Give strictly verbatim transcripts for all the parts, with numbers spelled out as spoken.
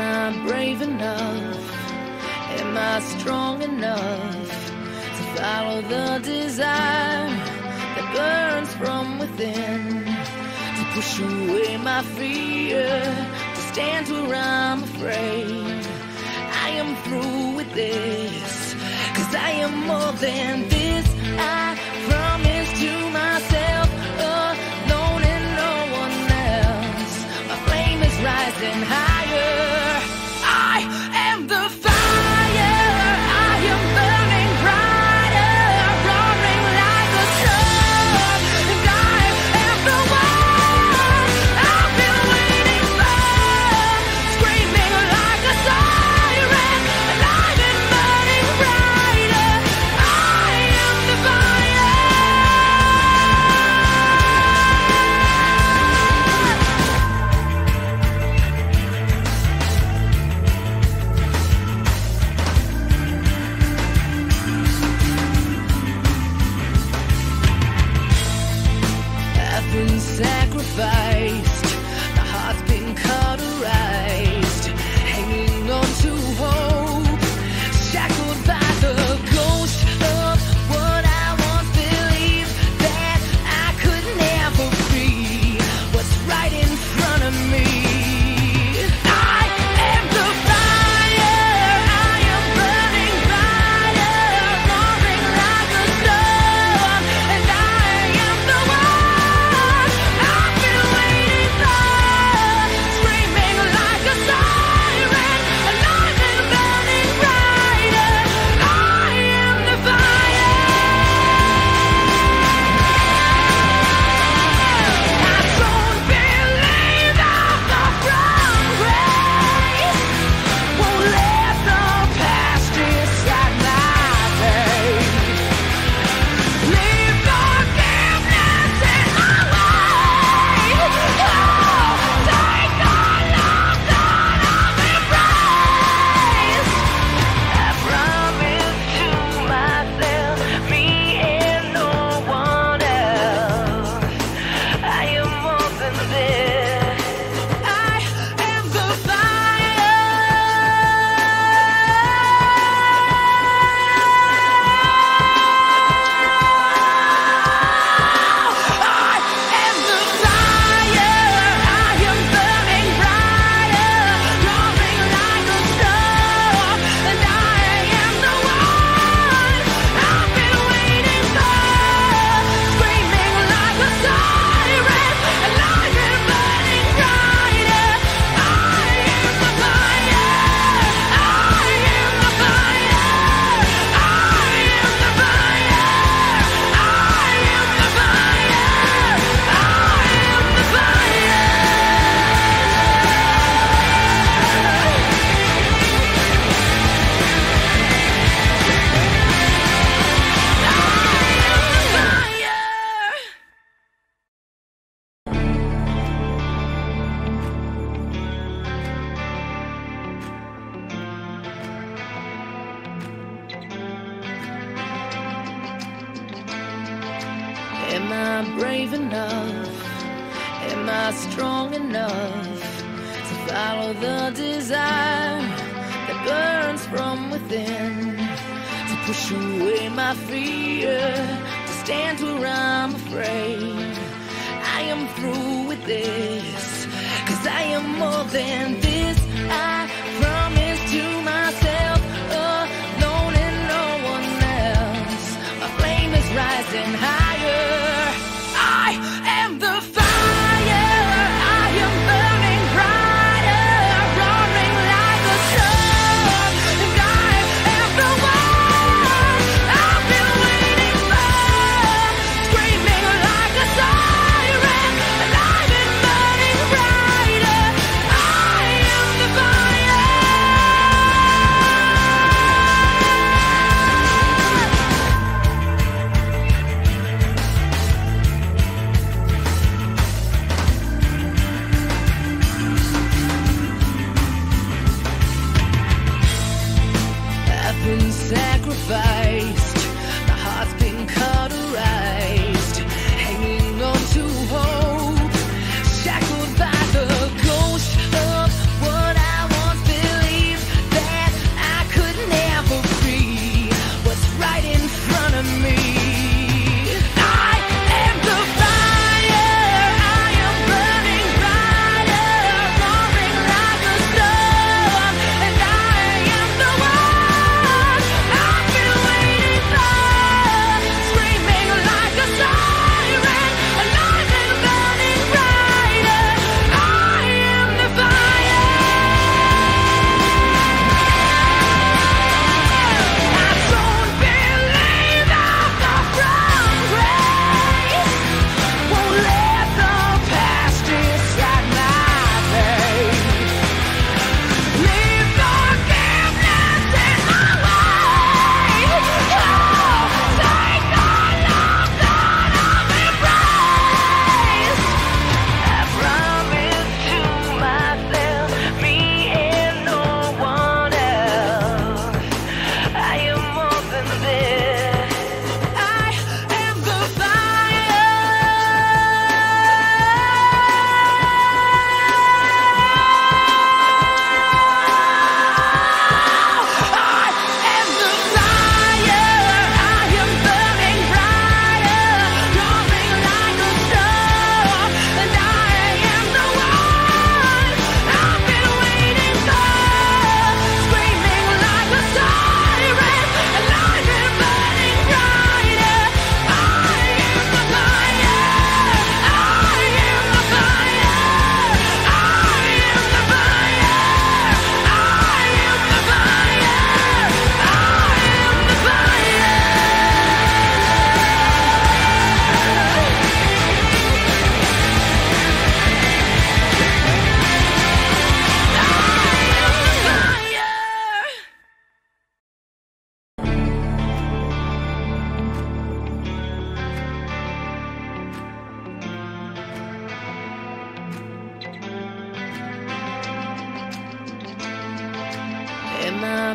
I brave enough? Am I strong enough to follow the desire that burns from within? To push away my fear, to stand where I'm afraid. I am through with this, 'cause I am more than this. I promise to myself, alone and no one else. My flame is rising higher. I am the fire. I am burning brighter, roaring like a storm. And I am the one I've been waiting for, screaming like a siren, alive and burning brighter. I am the fire. I've been sacrificed, my heart's been cauterized, hanging on to hope, shackled by the ghost of what I once believed that I could never be. What's right in front of me? I am the fire. I am burning brighter, roaring like a storm. And I am the one I've been waiting for, screaming like a siren, alive and burning brighter. I am the fire. I don't believe I've got from grace. Won't let the past decide my fate. Leave forgiveness in my way. Oh, take all of that I've embraced. I promise to myself, me and no one else. I am more than this. I am the fire. I am the fire. I am burning brighter, roaring like a storm. And I am the one I've been waiting for, screaming like a siren, alive and burning brighter. I am the fire. I am the fire. I am the fire. I am the fire. I am the fire. Am I brave enough? Am I strong enough to follow the desire that burns from within? To push away my fear, to stand where I'm afraid. I am through with this, 'cause I am more than this. I promise to myself, alone and no one else. My flame is rising higher. I am the fire. I am burning brighter, roaring like a storm. And I am the one I've been waiting for, screaming like a siren, alive and burning brighter. I am the fire.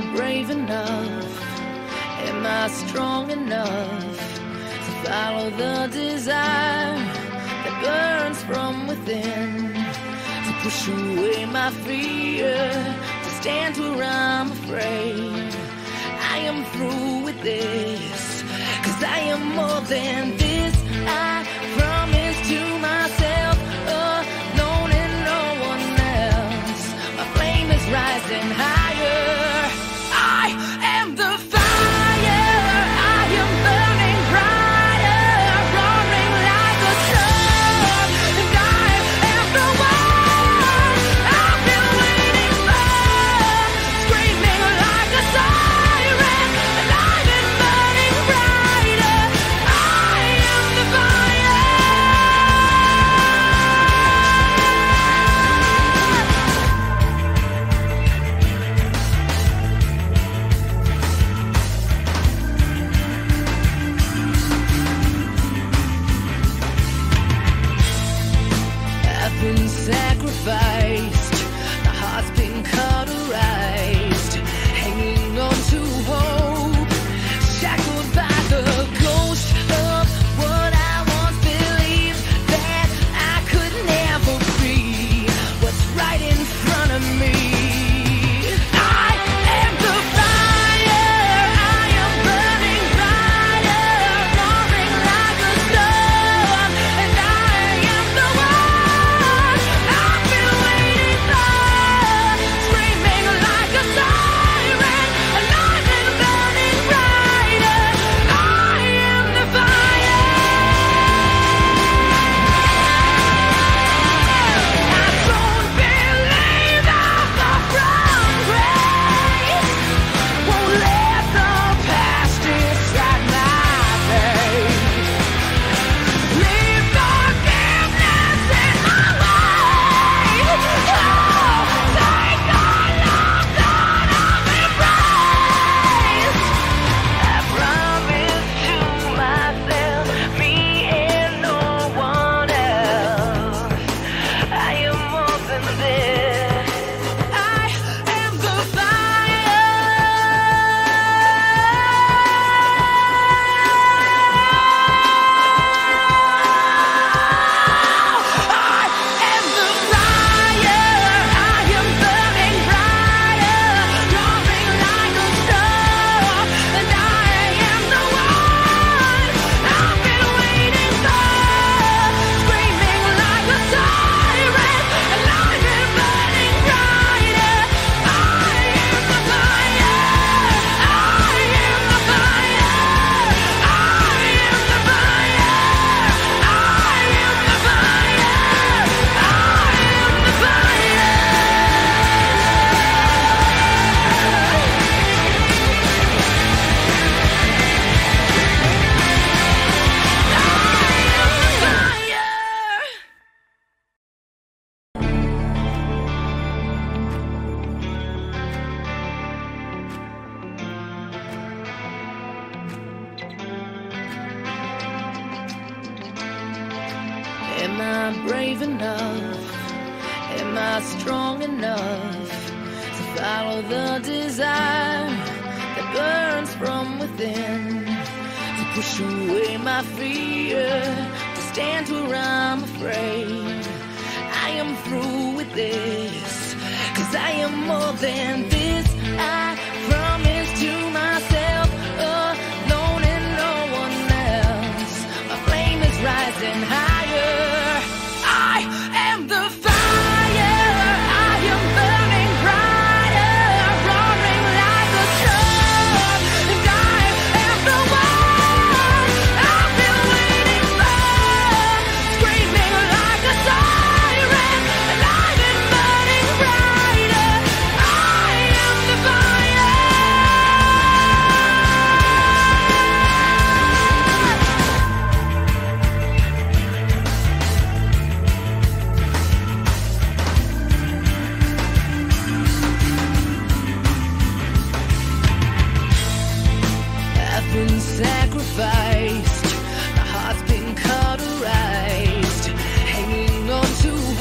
brave enough? Am I strong enough to follow the desire that burns from within? To push away my fear, to stand where I'm afraid. I am through with this, 'cause I am more than this. I promise to myself, alone and no one else. My flame is rising higher. I am the fire, I am burning brighter, roaring like a storm, and I am the one I've been waiting for, screaming like a siren, and I've been burning brighter. I am the fire. I've been sacrificed, my heart's been cauterized, hanging on to hope, shackled by the ghost of what I once believed that I could never be, what's right in front of me. I am the fire, I am burning brighter, roaring like a storm, and I am the one I've been waiting for, screaming like a siren, and I've been burning brighter. I am the fire. I don't believe I'll fall from grace, won't let the past decide my fate. Leave forgiveness in my way. Oh, take all of that I've embraced. I promise to myself, me and no one else. I am more than this. I am the fire. I am the fire, I am burning brighter, roaring like a storm, and I am the one I've been waiting for, screaming like a siren, and I've been burning brighter. I am the fire, I am the fire, I am the fire, I am the fire, I am the fire. Am I brave enough? Am I strong enough to follow the desire that burns from within? To push away my fear, to stand where I'm afraid. I am through with this, 'cause I am more than this. I promise to myself, alone and no one else. My flame is rising higher. I am the fire, I am burning brighter, roaring like a storm, and I am the one I've been waiting for, screaming like a siren, and I've been burning brighter. I am the fire.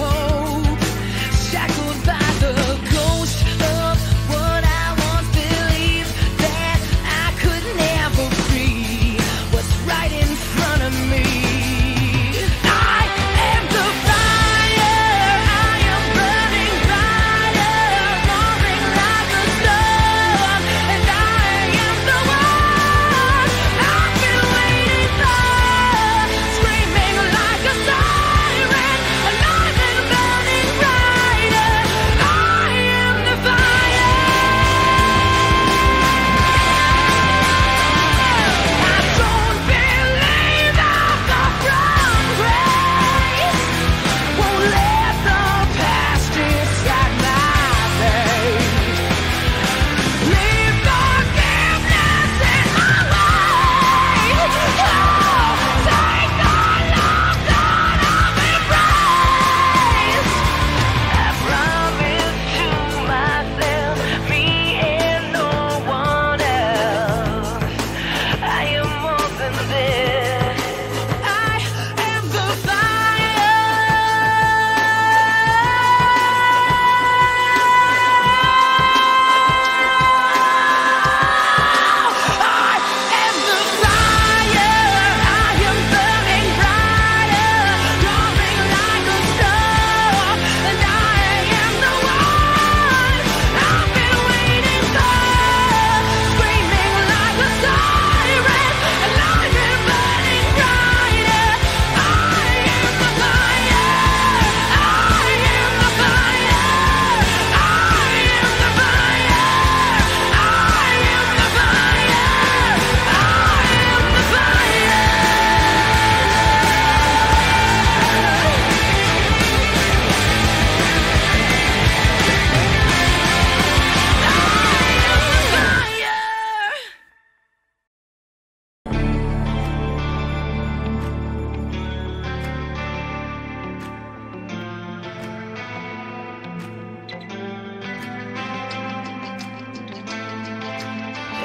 Shackled by the ghost of what I once believed.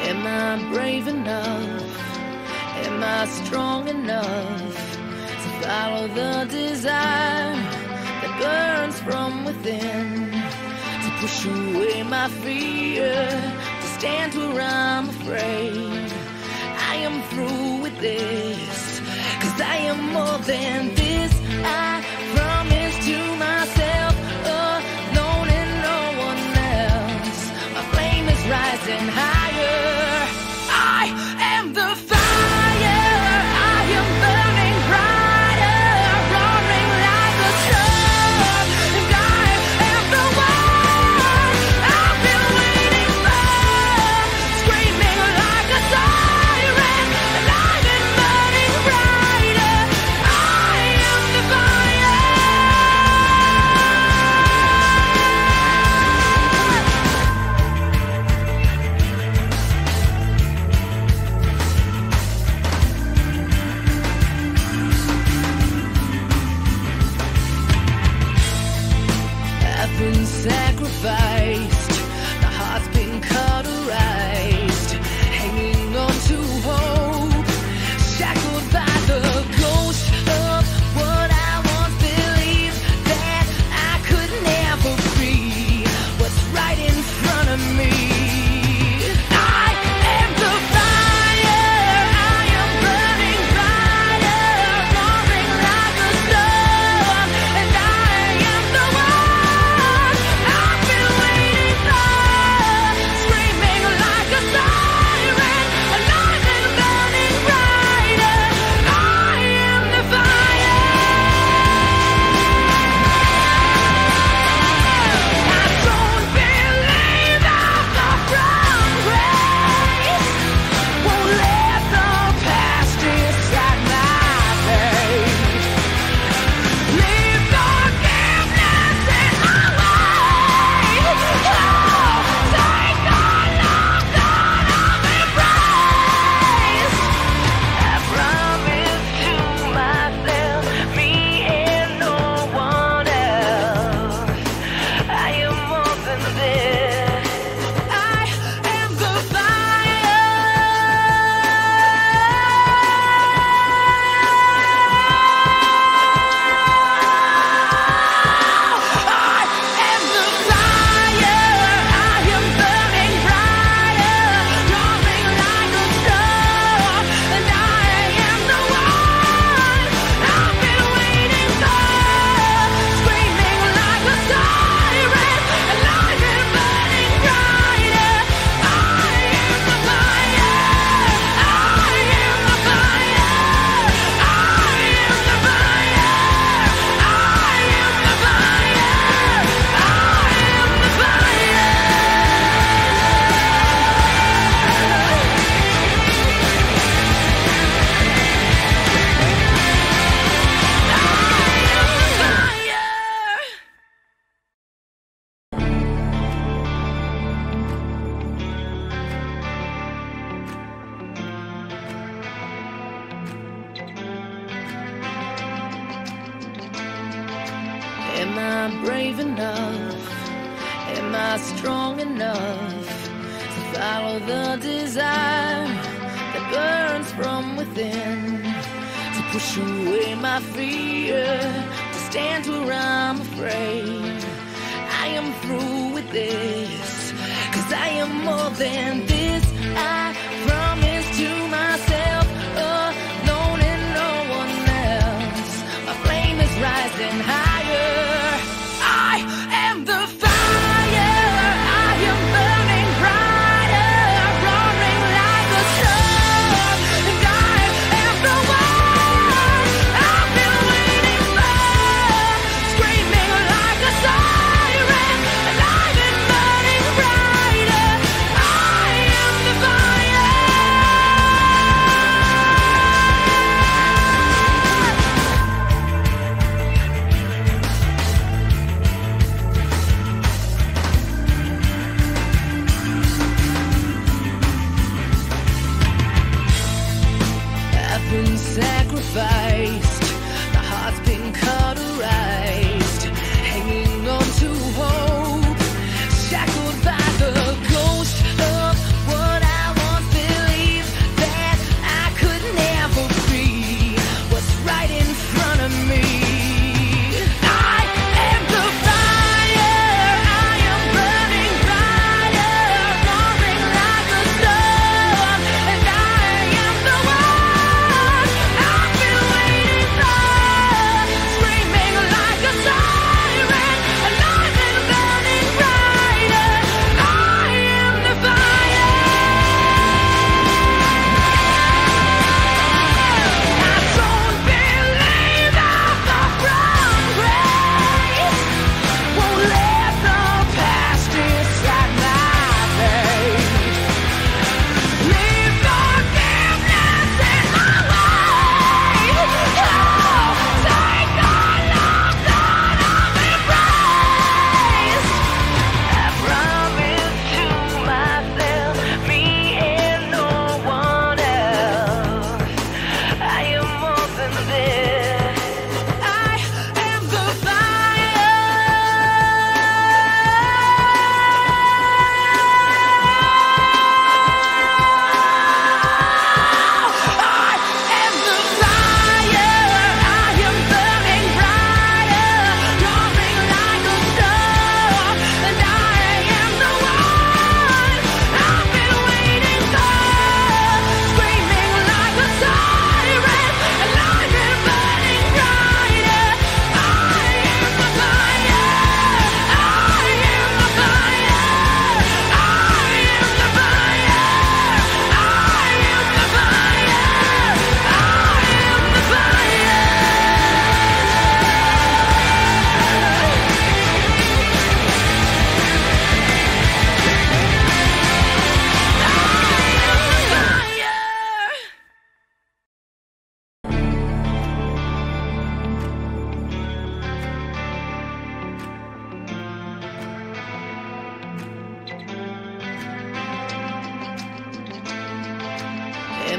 Am I brave enough? Am I strong enough to follow the desire that burns from within? To push away my fear, to stand where I'm afraid. I am through with this, 'cause I am more than this. I promise to myself, alone and no one else. My flame is rising higher. I am the fire. I am burning brighter, roaring like a storm. And I am the one I've been waiting for, screaming like a siren, alive and burning brighter. I am the fire. I've been sacrificed, my heart's been cauterized, hanging on to hope, shackled by the ghost of what I once believed that I could never be. What's right in front of me? I am the fire. I am burning brighter, roaring like a storm. And I am the one I've been waiting for, screaming like a siren, alive and burning brighter. I am the fire. I don't believe I'll go from grace. Won't let the past decide my fate. Leave forgiveness in my way. Oh, take all of that I've embraced. I promise to myself, me and no one else. I am more than this. I am the fire. I am the fire. I am burning brighter, roaring like a storm. And I am the one I've been waiting for, screaming like a siren, alive and burning brighter. I am the fire. I am the fire. I am the fire. I am the fire. I am the fire. Am I brave enough? Am I strong enough to follow the desire that burns from within? To push away my fear, to stand where I'm afraid. I am through with this, 'cause I am more than this. I promise to myself, alone and no one else. My flame is rising higher. I am the fire. I am burning brighter, roaring like a storm. And I am the one I've been waiting for, screaming like a siren, alive and burning brighter. I am the fire.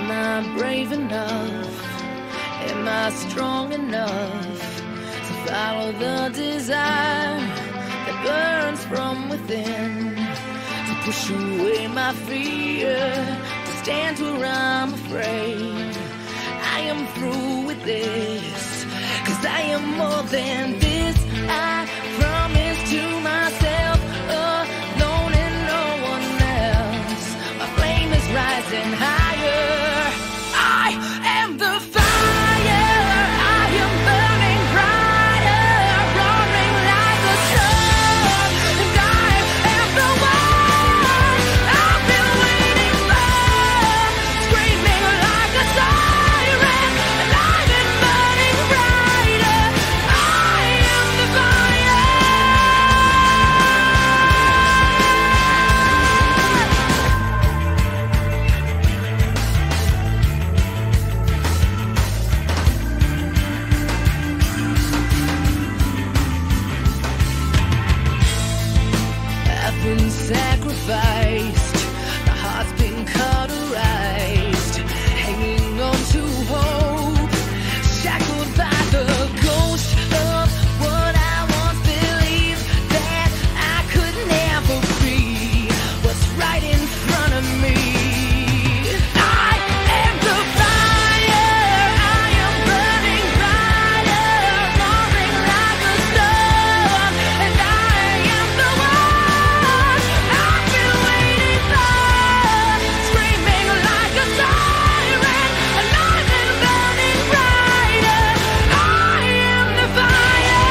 Am I brave enough? Am I strong enough to follow the desire that burns from within? To push away my fear, to stand where I'm afraid. I am through with this, 'cause I am more than this. I promise to myself, alone and no one else. My flame is rising higher. I am the fire. I am burning brighter, roaring like a sun. And I am the one I've been waiting for, screaming like a siren. And I've been burning brighter. I am the fire. I've been sacrificed, my heart's been cauterized, hanging on to hope, shackled by the ghost of what I once believed that I could never be. What's right in front of me? I am the fire. I am burning brighter, roaring like a storm. And I am the one I've been waiting for, screaming like a siren. And I've been burning brighter. I am the fire.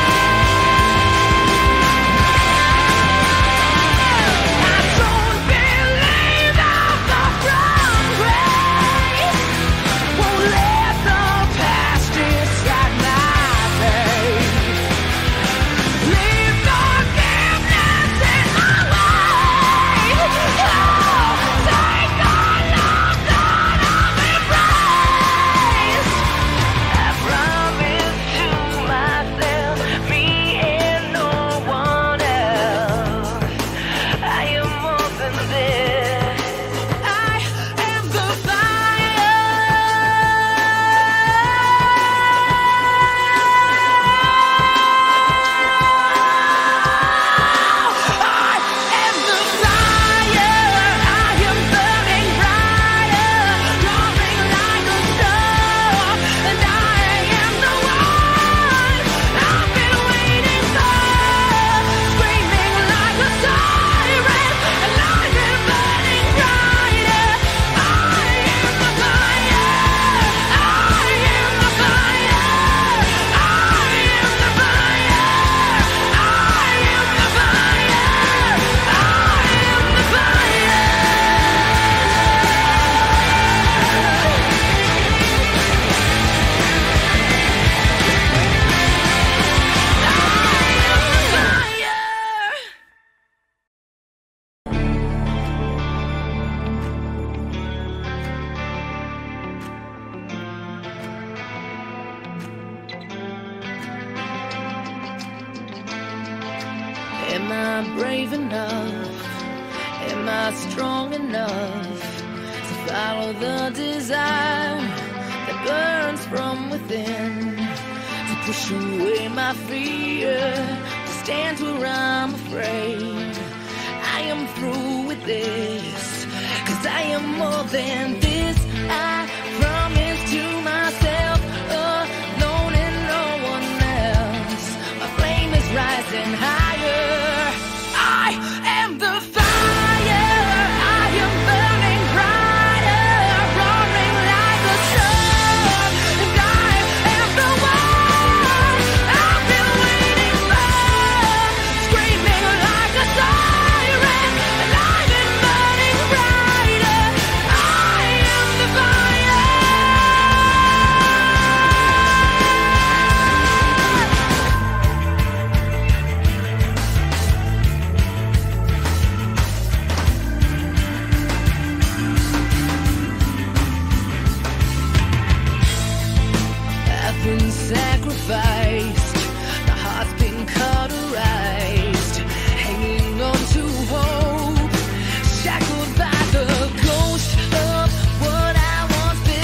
I don't believe I'll fall from grace. Won't let the past decide my fate. Leave forgiveness in my way. Oh, take all of that I've embraced. I promise to myself, me and no one else. I am more than this. I am the fire. I am the fire. I am burning brighter, roaring like a storm. And I am the one I've been waiting for, screaming like a siren. And I've been burning brighter. I am the fire. I am the fire. I am the fire. I am the fire. I am the fire. Am I brave enough? Am I strong enough to follow the desire that burns from within? To push away my fear, to stand where I'm afraid. I am through with this, 'cause I am more than this. I promise to myself, alone and no one else. My flame is rising higher. I am the fire. I am burning brighter, roaring like a storm. And I am the one I've been waiting for, screaming like a siren. And I've been burning brighter. I am the fire. once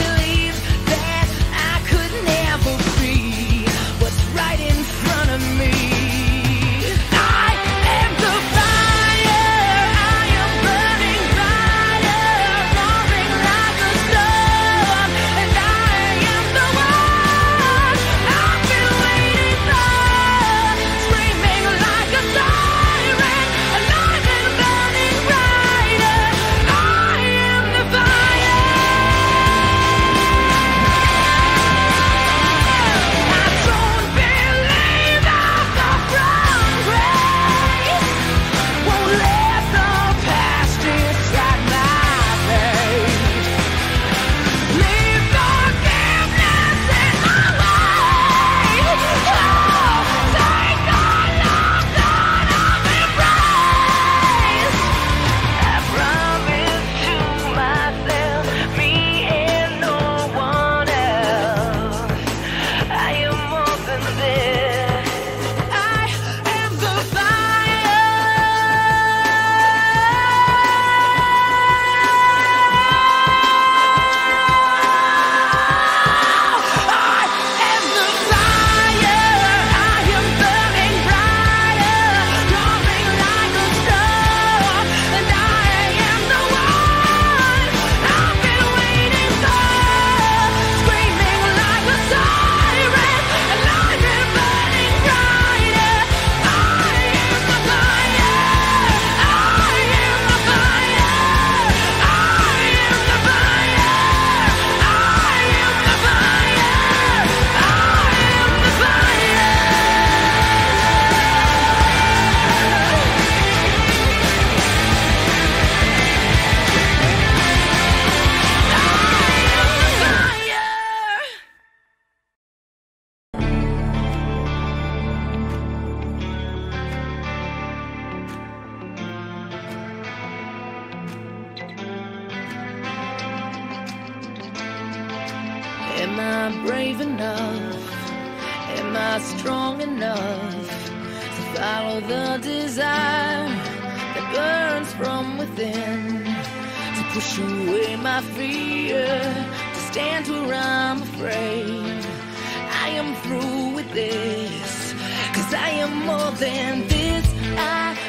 Am I brave enough? Am I strong enough to follow the desire that burns from within? To push away my fear, to stand where I'm afraid. I am through with this, 'cause I am more than this. I